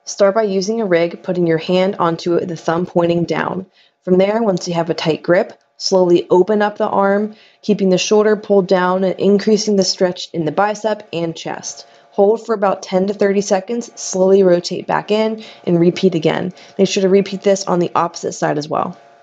Start by using a rig, putting your hand onto the thumb pointing down. From there, once you have a tight grip, slowly open up the arm, keeping the shoulder pulled down and increasing the stretch in the bicep and chest. Hold for about 10 to 30 seconds, slowly rotate back in, and repeat again. Make sure to repeat this on the opposite side as well.